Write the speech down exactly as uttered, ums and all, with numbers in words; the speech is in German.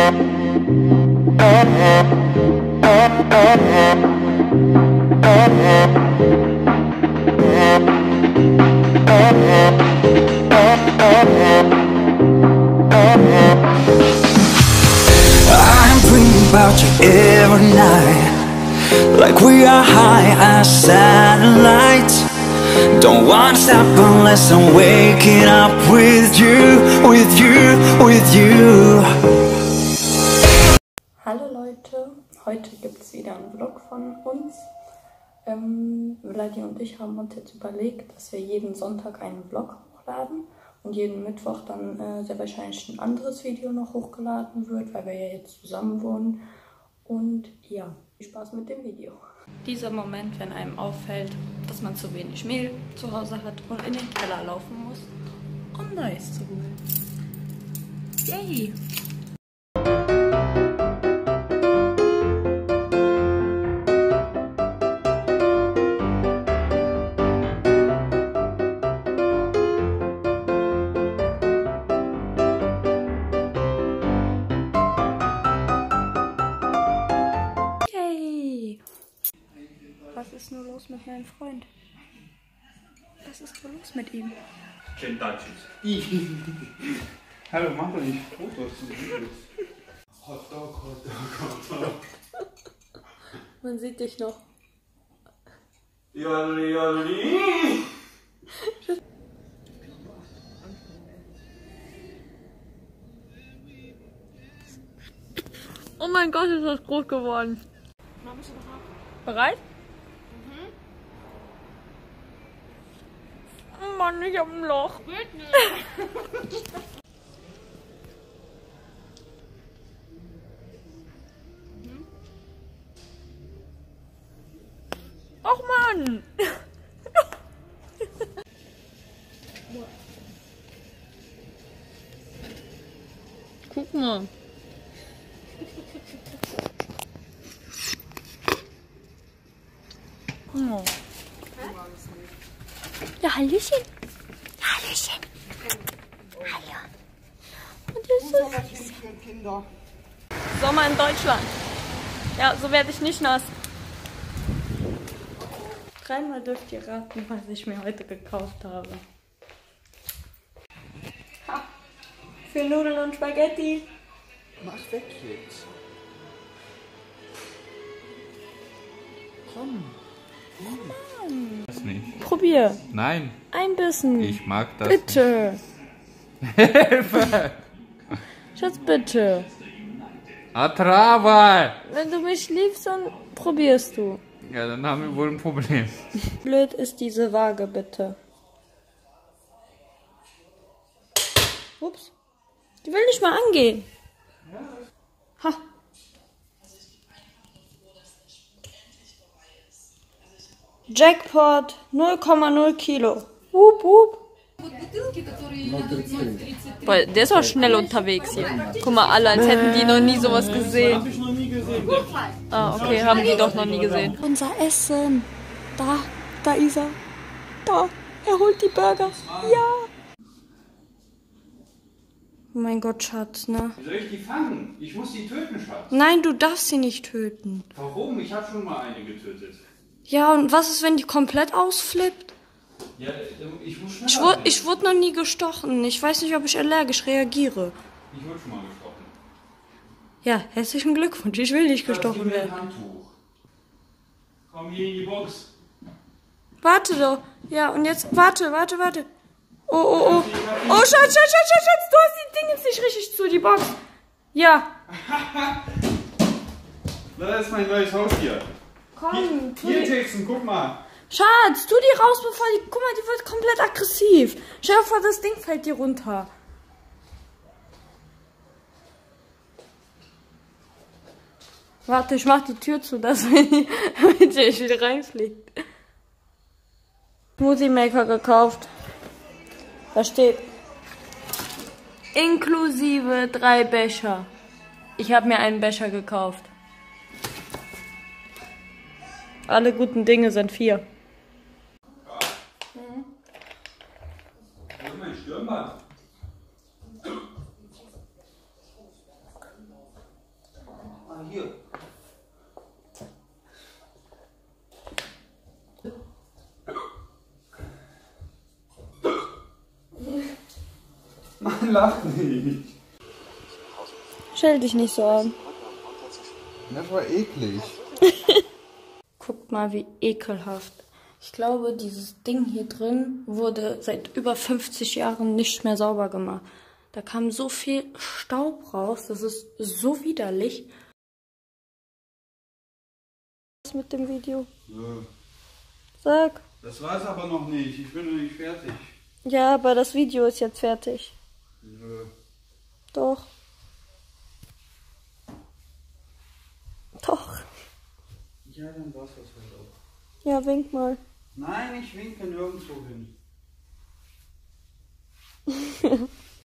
About you every night, like we are high as satellites. Don't wanna stop unless I'm waking up with you, with you, with you. Hallo Leute, heute gibt es wieder einen Vlog von uns. Ähm, Vladi und ich haben uns jetzt überlegt, dass wir jeden Sonntag einen Vlog hochladen und jeden Mittwoch dann äh, sehr wahrscheinlich ein anderes Video noch hochgeladen wird, weil wir ja jetzt zusammen wohnen. Und ja, viel Spaß mit dem Video. Dieser Moment, wenn einem auffällt, dass man zu wenig Mehl zu Hause hat und in den Keller laufen muss, um Neues zu holen. Yay! Was ist nur los mit meinem Freund? Was ist nur los mit ihm? Hallo, mach doch nicht Fotos und Videos. Hotdog, Hotdog, Hotdog. Man sieht dich noch. Jolli, jolli. Oh mein Gott, ist das groß geworden. Bereit? Mhm. Oh Mann, ich hab ein Loch. Och Mann! Guck mal. Oh. Ja, Hallöchen. Hallöchen. Hallo. Und das ist so Sommer in Deutschland. Ja, so werde ich nicht nass. Dreimal dürft ihr raten, was ich mir heute gekauft habe. Ha. Für Nudeln und Spaghetti. Mach weg jetzt. Komm. Mann. Das nicht. Probier. Nein. Ein Bissen. Ich mag das bitte. nicht. Hilfe! Schatz, bitte. Atrava! Wenn du mich liebst, dann probierst du. Ja, dann haben wir wohl ein Problem. Blöd ist diese Waage, bitte. Ups. Die will nicht mal angehen. Ha. Jackpot null Komma null Kilo. Wup, wup. Boah, der ist auch schnell unterwegs hier. Guck mal, alle, als hätten die noch nie sowas gesehen. Hab ich noch nie gesehen. Ah, okay, haben die doch noch nie gesehen. Unser Essen. Da, da ist er. Da, er holt die Burger. Ja. Oh mein Gott, Schatz, ne? Wie soll ich die fangen? Ich muss die töten, Schatz. Nein, du darfst sie nicht töten. Warum? Ich habe schon mal eine getötet. Ja, und was ist, wenn die komplett ausflippt? Ja, ich muss schneller Ich, wur sein. ich wurde noch nie gestochen. Ich weiß nicht, ob ich allergisch reagiere. Ich wurde schon mal gestochen. Ja, herzlichen Glückwunsch. Ich will nicht gestochen Schatz, gib mir ein werden. Handtuch. Komm hier in die Box. Warte doch. Ja, und jetzt, warte, warte, warte. Oh, oh, oh. Oh, Schatz, Schatz, Schatz, Schatz, Schatz. Du hast die Dinge nicht richtig zu, die Box. Ja. Das ist mein neues Haustier. Komm, tu Hier, die. Jackson, guck mal. Schatz, tu die raus, bevor die... Guck mal, die wird komplett aggressiv. Stell dir vor, das Ding fällt dir runter. Warte, ich mach die Tür zu, dass wenn die wieder reinfliegt. Smoothie Maker gekauft. Da steht inklusive drei Becher. Ich habe mir einen Becher gekauft. Alle guten Dinge sind vier. Mhm. Wo ist mein Stirnband? Ah, hier. Mann, lach nicht. Stell dich nicht so an. Das war eklig. Guckt mal, wie ekelhaft. Ich glaube, dieses Ding hier drin wurde seit über fünfzig Jahren nicht mehr sauber gemacht. Da kam so viel Staub raus, das ist so widerlich. Was mit dem Video? Ja. Sag. Das war's aber noch nicht. Ich bin noch nicht fertig. Ja, aber das Video ist jetzt fertig. Nö. Doch. Doch. Ja, dann war's das halt auch. Ja, wink mal. Nein, ich winke nirgendwo hin.